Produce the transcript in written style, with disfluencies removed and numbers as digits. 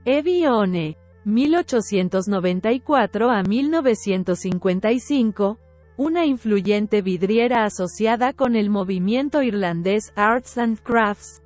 Evione, 1894 a 1955, una influyente vidriera asociada con el movimiento irlandés Arts and Crafts.